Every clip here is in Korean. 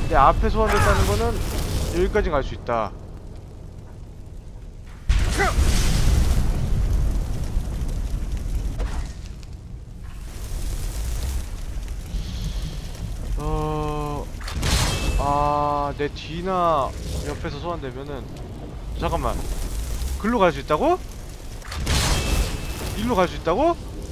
내 앞에 소환됐다는 거는 여기까지 갈 수 있다. 내 뒤나 옆에서 소환되면은 잠깐만, 글로 갈 수 있다고? 일로 갈 수 있다고?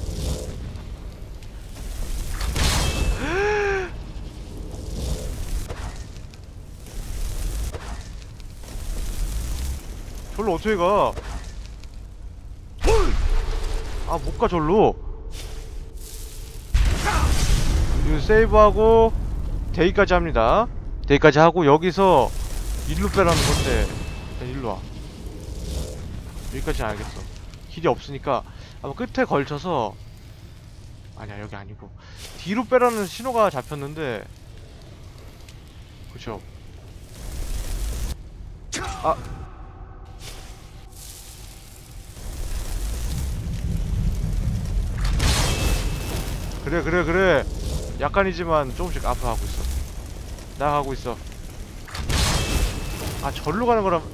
절로 어떻게 가? 아, 못 가 절로. 이거 세이브하고 데이까지 합니다. 데이까지 하고 여기서 일로 빼라는 건데 일로 와. 여기까지는 알겠어. 길이 없으니까 아마 끝에 걸쳐서, 아니야 여기 아니고 뒤로 빼라는 신호가 잡혔는데, 그쵸? 아, 그래 약간이지만 조금씩 아파하고 있어. 나가고 있어. 아, 절로 가는 거라면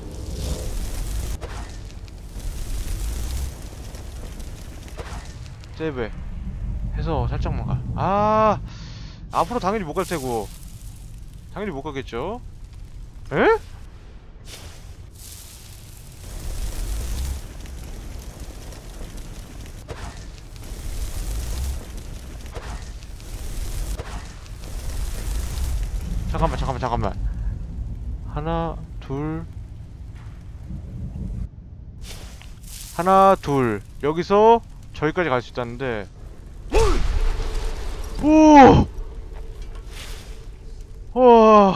세이브해 해서 살짝만 가. 아, 앞으로 당연히 못 갈 테고. 당연히 못 가겠죠? 에? 잠깐만. 하나, 둘. 여기서 저기까지 갈 수 있다는데. 오! 와.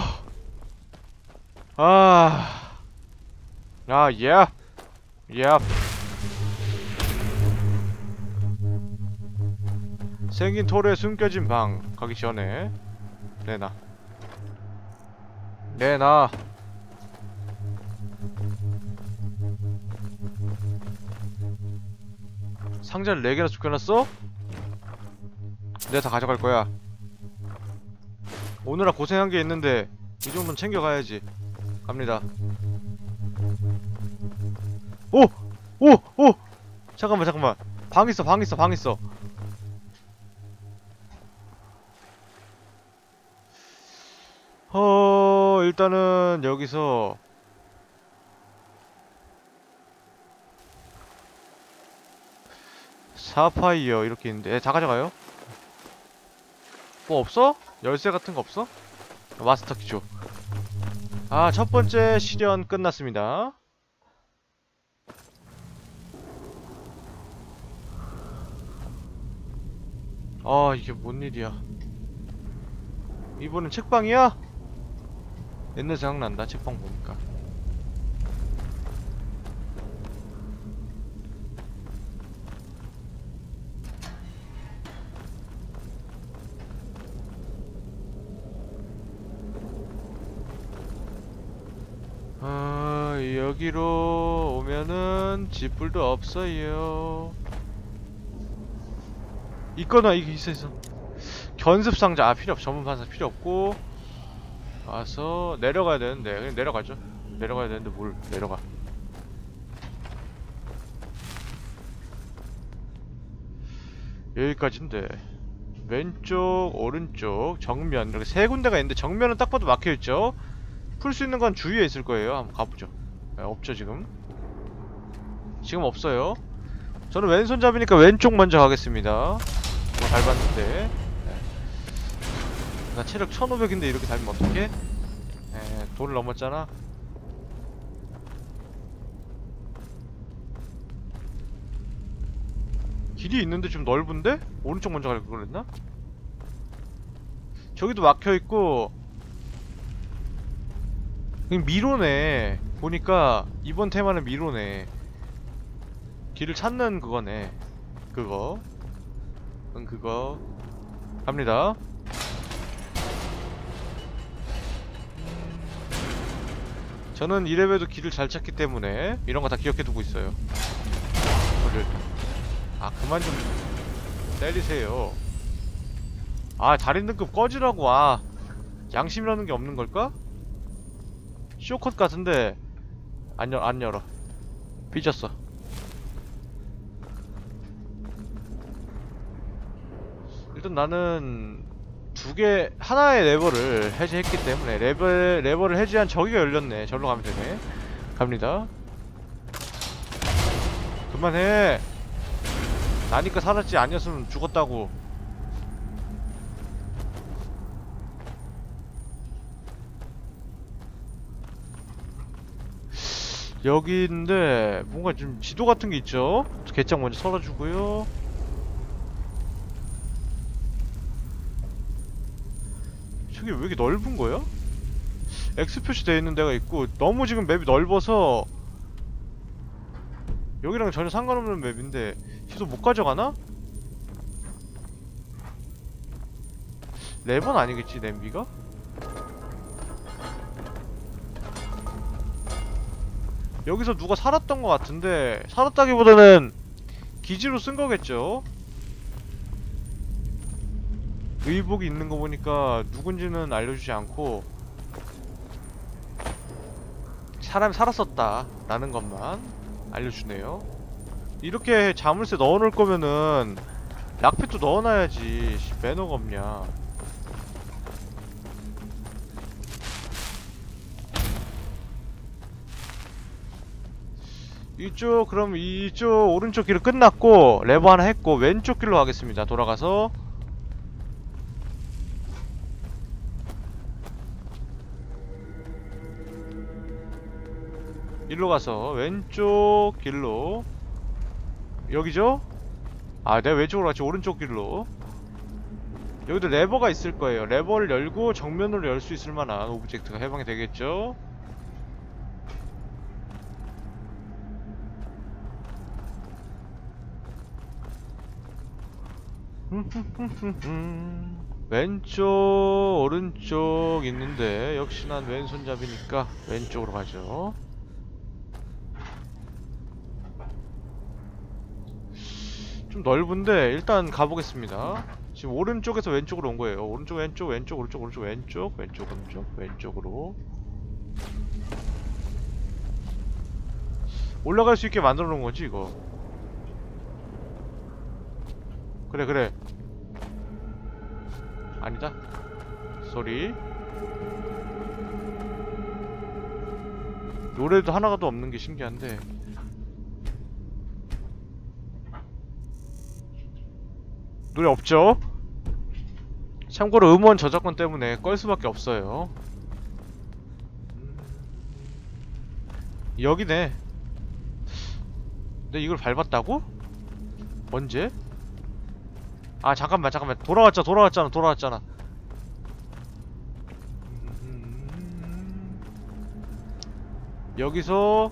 예. 생긴 토르에 숨겨진 방 가기 전에 내놔. 상자를 4개나 숨겨놨어? 내가 다 가져갈 거야. 오느라 고생한 게 있는데 이 정도는 챙겨가야지. 갑니다. 오! 잠깐만. 방 있어. 일단은 여기서 사파이어 이렇게 있는데 다 가져가요? 뭐 없어? 열쇠 같은 거 없어? 마스터 키죠. 아, 첫 번째 시련 끝났습니다. 아, 이게 뭔 일이야. 이번엔 책방이야? 옛날 생각난다, 책방 보니까. 여기로 오면은 지불도 없어요. 있거나 이게 있어. 견습상자 필요 없어. 전문판사 필요 없고. 와서 내려가야 되는데 그냥 내려가죠. 내려가야 되는데 뭘 내려가. 여기까지인데 왼쪽 오른쪽 정면 이렇게 세 군데가 있는데, 정면은 딱 봐도 막혀있죠. 풀 수 있는 건 주위에 있을 거예요. 한번 가보죠. 네, 없죠 지금 없어요. 저는 왼손잡이니까 왼쪽 먼저 가겠습니다. 뭐 밟았는데. 네. 나 체력 1500인데 이렇게 달면 어떡해? 돌을 넘었잖아. 길이 있는데 좀 넓은데? 오른쪽 먼저 갈 걸 그랬나? 저기도 막혀있고. 미로네. 보니까 이번 테마는 미로네. 길을 찾는 그거네. 그거 갑니다. 저는 이래봬도 길을 잘 찾기 때문에 이런 거 다 기억해두고 있어요. 아, 그만 좀 때리세요. 아, 달인 등급 꺼지라고. 자, 양심이라는 게 없는 걸까? 쇼컷 같은데 안 열어. 삐졌어. 일단 나는 하나의 레버를 해제했기 때문에 레버를 해제한 저기가 열렸네. 절로 가면 되네. 갑니다. 그만해. 나니까 살았지, 아니었으면 죽었다고. 여기인데 뭔가 좀 지도 같은 게 있죠? 개짝 먼저 설어주고요. 저게 왜 이렇게 넓은 거야? X 표시되어 있는 데가 있고, 너무 지금 맵이 넓어서 여기랑 전혀 상관없는 맵인데 지도 못 가져가나? 레버는 아니겠지, 냄비가? 여기서 누가 살았던 것 같은데, 살았다기보다는 기지로 쓴 거겠죠? 의복이 있는 거 보니까 누군지는 알려주지 않고 사람이 살았었다 라는 것만 알려주네요. 이렇게 자물쇠 넣어놓을 거면은 락핏도 넣어놔야지. 매너가 없냐. 그럼 이쪽 오른쪽 길은 끝났고 레버 하나 했고 왼쪽 길로 가겠습니다. 돌아가서 일로 가서 왼쪽 길로. 여기죠? 아, 내가 왼쪽으로 갔지. 오른쪽 길로. 여기도 레버가 있을 거예요. 레버를 열고 정면으로 열 수 있을 만한 오브젝트가 해방이 되겠죠? 왼쪽, 오른쪽 있는데 역시 난 왼손잡이니까 왼쪽으로 가죠. 좀 넓은데 일단 가보겠습니다. 지금 오른쪽에서 왼쪽으로 온 거예요. 오른쪽, 왼쪽, 왼쪽, 오른쪽, 오른쪽, 왼쪽, 왼쪽, 오른쪽, 왼쪽으로 올라갈 수 있게 만들어 놓은 거지, 이거. 그래, 그래. 아니다. 쏘리. 노래도 하나도 없는 게 신기한데. 노래 없죠? 참고로 음원 저작권 때문에 끌 수밖에 없어요. 여기네. 근데 이걸 밟았다고? 언제? 아, 잠깐만. 돌아왔잖아. 여기서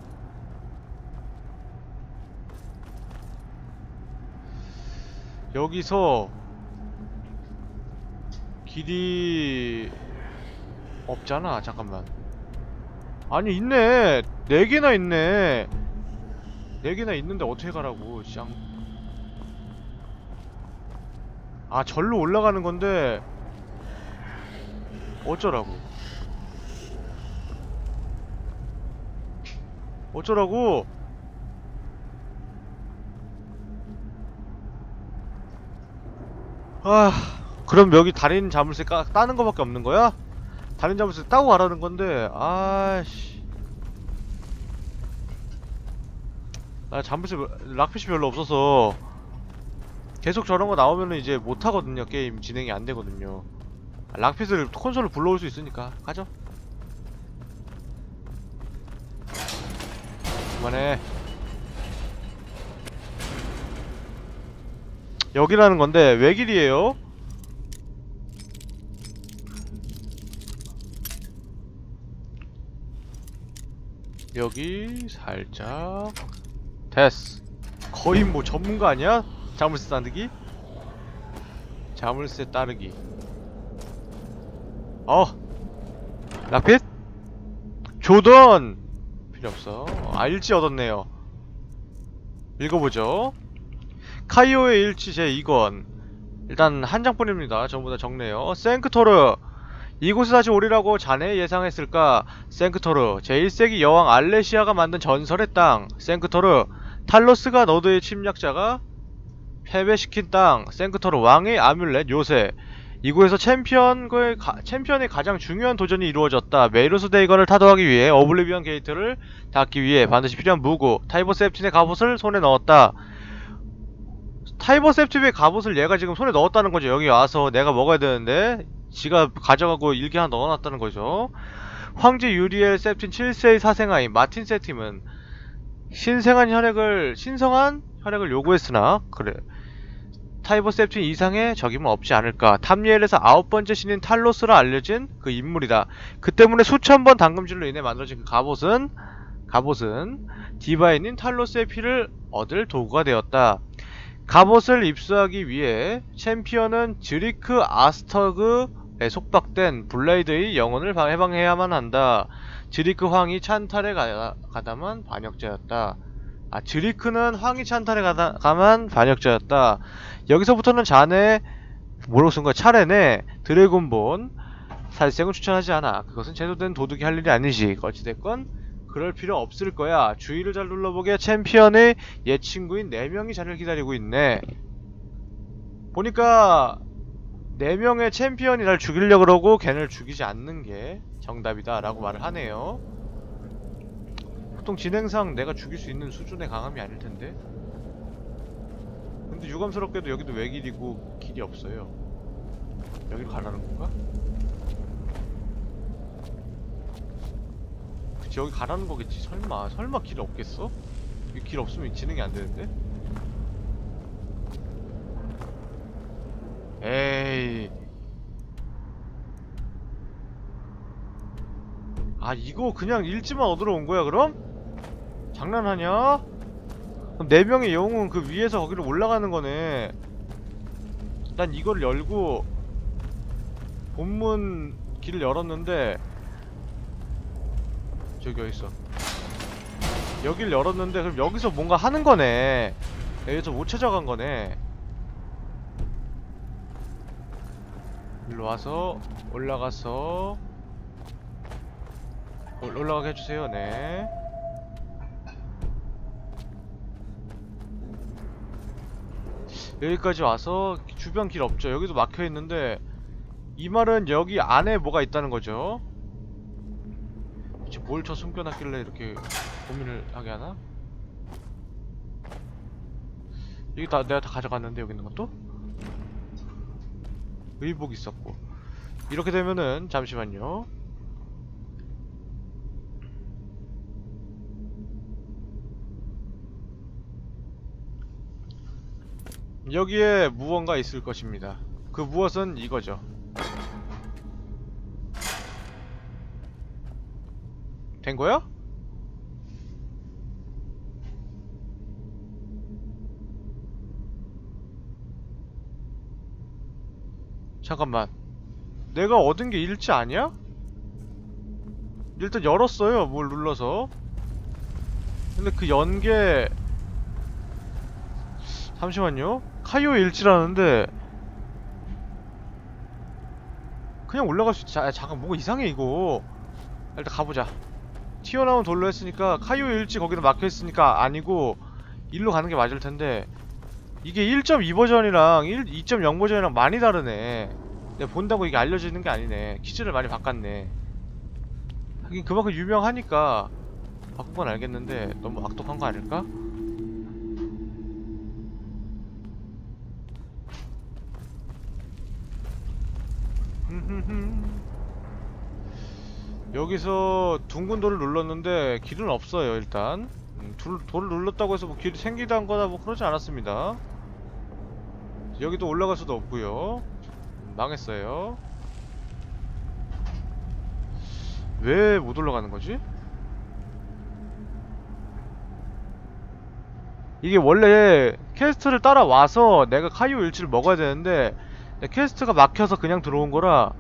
길이 없잖아. 잠깐만. 아니, 있네. 4개나 있네. 4개나 있는데 어떻게 가라고. 아, 절로 올라가는 건데 어쩌라고. 아, 그럼 여기 달인 자물쇠 따는 거밖에 없는 거야? 달인 자물쇠 따고 가라는 건데. 아씨, 나 자물쇠 락핏이 별로 없어서 계속 저런 거 나오면은 이제 못하거든요. 게임 진행이 안 되거든요. 락핏을 콘솔로 불러올 수 있으니까 가죠. 그만해. 여기라는 건데 왜 길이에요? 여기 살짝. 됐어. 거의 뭐 전문가 아니야? 자물쇠 따르기? 자물쇠 따르기. 락핏? 조던! 필요 없어. 아, 일지 얻었네요. 읽어보죠. 카이오의 일치 제2권. 일단 한 장뿐입니다. 전부 다 적네요. 생크토르 이곳에 다시 오리라고 자네 예상했을까? 생크토르, 제1세기 여왕 알레시아가 만든 전설의 땅. 생크토르, 탈로스가 너드의 침략자가 패배시킨 땅. 생크토르, 왕의 아뮬렛 요새. 이곳에서 챔피언의 가장 중요한 도전이 이루어졌다. 메이로스 데이건을 타도하기 위해 오블리비언 게이트를 닫기 위해 반드시 필요한 무구 타이버 세프틴의 갑옷을 손에 넣었다. 타이버 세프틴의 갑옷을 얘가 지금 손에 넣었다는 거죠. 여기 와서 내가 먹어야 되는데 지가 가져가고 일기 하나 넣어놨다는 거죠. 황제 유리엘 세프틴 7세의 사생아인 마틴 세팀은 신성한 혈액을 요구했으나 그래 타이버 세프틴 이상의 적임은 없지 않을까. 탐리엘에서 9번째 신인 탈로스라 알려진 그 인물이다. 그 때문에 수천 번 당금질로 인해 만들어진 그 갑옷은 디바인인 탈로스의 피를 얻을 도구가 되었다. 갑옷을 입수하기 위해 챔피언은 드리크 아스터그에 속박된 블레이드의 영혼을 해방해야만 한다. 드리크 황이 찬탈에 가담한 반역자였다. 드리크는 황이 찬탈에 가담한 반역자였다. 여기서부터는 자네 뭐라고 쓴 거야? 차례네 드래곤본 살생을 추천하지 않아. 그것은 제대로된 도둑이 할 일이 아니지. 어찌됐건 그럴 필요 없을 거야. 주위를 잘 둘러보게 챔피언의 옛 친구인 4명이 자리를 기다리고 있네. 보니까 4명의 챔피언이 날 죽이려고 그러고 걔를 죽이지 않는 게 정답이다 라고 말을 하네요. 보통 진행상 내가 죽일 수 있는 수준의 강함이 아닐 텐데. 근데 유감스럽게도 여기도 외길이고 길이 없어요. 여기로 가라는 건가? 그치, 여기 가라는 거겠지. 설마 길 없겠어? 여기 길 없으면 진행이 안 되는데? 에이. 이거 그냥 일지만 얻으러 온 거야, 그럼? 장난하냐? 그럼 4명의 영웅은 그 위에서 거기로 올라가는 거네. 난 이걸 열고 본문 길을 열었는데 저기 어딨어. 여길 열었는데 그럼 여기서 뭔가 하는 거네. 여기서 못 찾아간 거네. 일로 와서 올라가서 올라가게 해주세요. 네. 여기까지 와서 주변 길 없죠. 여기도 막혀있는데 이 말은 여기 안에 뭐가 있다는 거죠. 뭘 저 숨겨놨길래 이렇게 고민을 하게 하나? 여기 내가 다 가져갔는데 여기 있는 것도? 의복 있었고. 이렇게 되면은 잠시만요. 여기에 무언가 있을 것입니다. 그 무엇은 이거죠. 된 거야? 잠깐만. 내가 얻은 게 일치 아니야? 일단 열었어요. 뭘 눌러서. 근데 그 연계 잠시만요. 카이오 일치라는데 그냥 올라갈 수 있지. 잠깐 뭐가 이상해 이거. 일단 가보자. 튀어나온 돌로 했으니까 카이오 일치 거기도 막혀있으니까 아니고 일로 가는 게 맞을 텐데 이게 1.2 버전이랑 2.0 버전이랑 많이 다르네. 내가 본다고 이게 알려지는 게 아니네. 퀴즈를 많이 바꿨네. 하긴 그만큼 유명하니까 바꾼 건 알겠는데 너무 악독한 거 아닐까? 여기서 둥근 돌을 눌렀는데 길은 없어요. 일단 돌을 눌렀다고 해서 뭐 길이 생기다는 거나 뭐 그러지 않았습니다. 여기도 올라갈 수도 없고요. 망했어요. 왜 못 올라가는 거지? 이게 원래 퀘스트를 따라와서 내가 카이오 일치를 먹어야 되는데 퀘스트가 막혀서 그냥 들어온 거라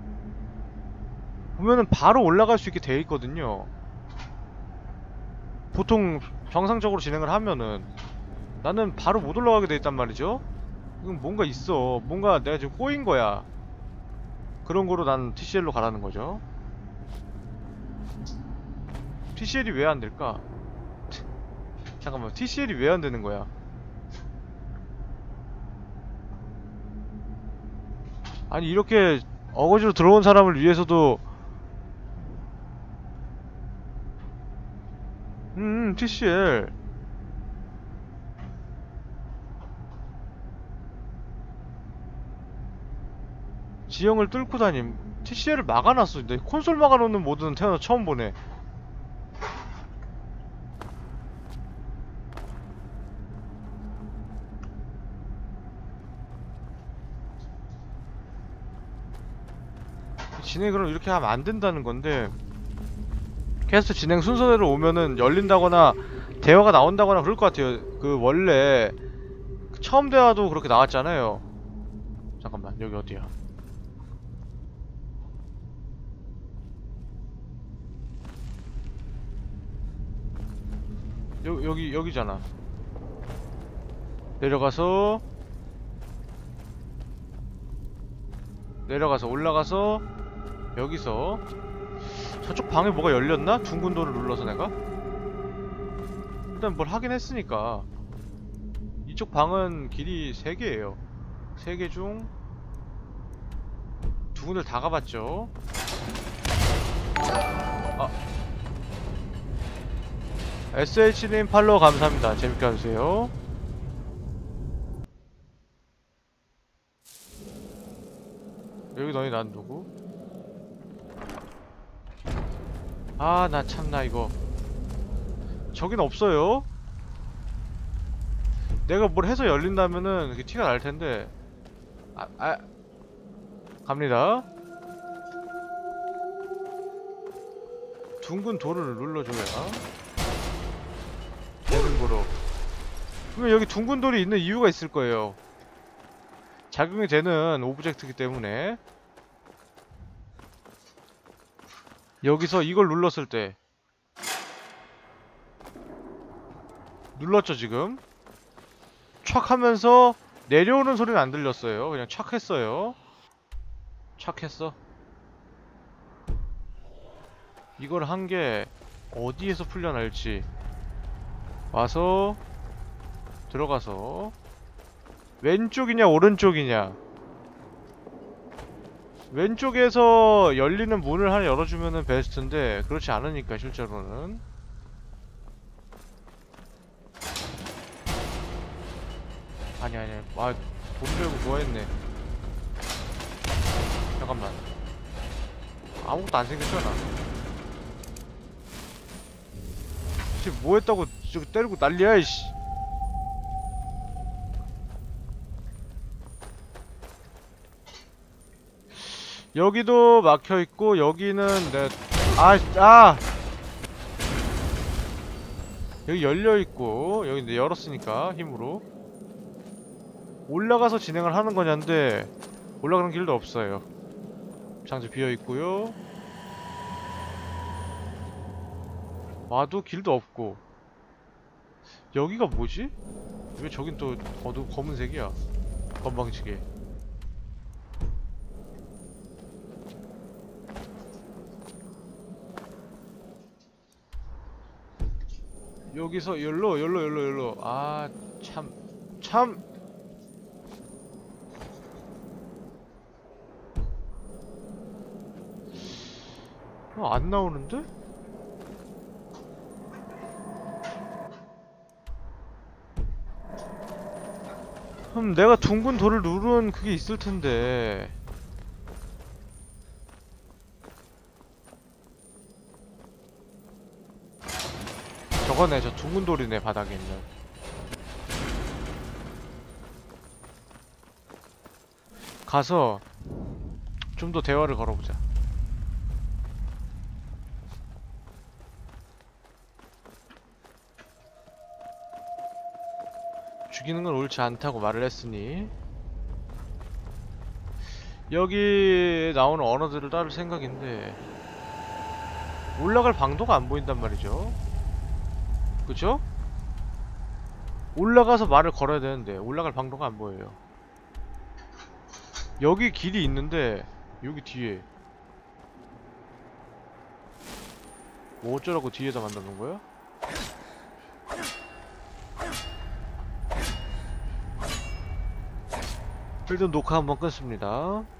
보면은 바로 올라갈 수 있게 돼 있거든요. 보통 정상적으로 진행을 하면은 나는 바로 못 올라가게 돼 있단 말이죠. 이건 뭔가 있어. 뭔가 내가 지금 꼬인 거야. 그런 거로 난 TCL로 가라는 거죠. TCL이 왜 안 될까? 잠깐만, TCL이 왜 안 되는 거야? 아니, 이렇게 어거지로 들어온 사람을 위해서도 TCL 지형을 뚫고 다님. TCL을 막아놨어. 내 콘솔 막아놓는 모드는 태어나 처음 보네. 진행 그럼 이렇게 하면 안 된다는 건데, 캐스트 진행 순서대로 오면은 열린다거나 대화가 나온다거나 그럴 것 같아요. 그 원래 처음 대화도 그렇게 나왔잖아요. 잠깐만, 여기 어디야? 여기잖아. 내려가서 올라가서 여기서 저쪽 방에 뭐가 열렸나? 둥근 돌을 눌러서 내가? 일단 뭘 하긴 했으니까. 이쪽 방은 길이 3개예요 3개 중 두 군데를 다 가봤죠. 아, SH님 팔로우 감사합니다. 재밌게 봐주세요. 여기 너희 난 누구? 아, 나 참나 이거. 저긴 없어요. 내가 뭘 해서 열린다면은 그게 티가 날 텐데. 갑니다. 둥근 돌을 눌러줘야 되는 거로. 그러면 여기 둥근 돌이 있는 이유가 있을 거예요. 작용이 되는 오브젝트이기 때문에. 여기서 이걸 눌렀을 때 눌렀죠 지금. 촥 하면서 내려오는 소리는 안 들렸어요. 그냥 촥 했어요. 촥 했어. 이걸 한 게 어디에서 풀려날지. 와서 들어가서 왼쪽이냐 오른쪽이냐. 왼쪽에서 열리는 문을 하나 열어주면은 베스트인데 그렇지 않으니까 실제로는. 아니 아, 돈 들고 좋아했네. 잠깐만, 아무것도 안 생겼잖아. 지금 뭐 했다고 저기 때리고 난리야 이씨. 여기도 막혀있고 여기는 여기 열려있고 여기 이제 열었으니까 힘으로 올라가서 진행을 하는 거냐인데 올라가는 길도 없어요. 장소 비어있고요. 와도 길도 없고. 여기가 뭐지? 왜 저긴 또 검은색이야? 건방지게. 여기서 열로. 아, 참. 안 나오는데? 내가 둥근 돌을 누른 그게 있을 텐데. 저거네, 저 둥근 돌이네, 바닥에 있는. 가서 좀 더 대화를 걸어보자. 죽이는 건 옳지 않다고 말을 했으니 여기 나오는 언어들을 따를 생각인데 올라갈 방도가 안 보인단 말이죠. 그쵸? 올라가서 말을 걸어야 되는데 올라갈 방도가 안 보여요. 여기 길이 있는데 여기 뒤에 뭐 어쩌라고 뒤에다 만드는 거야? 일단 녹화 한번 끊습니다.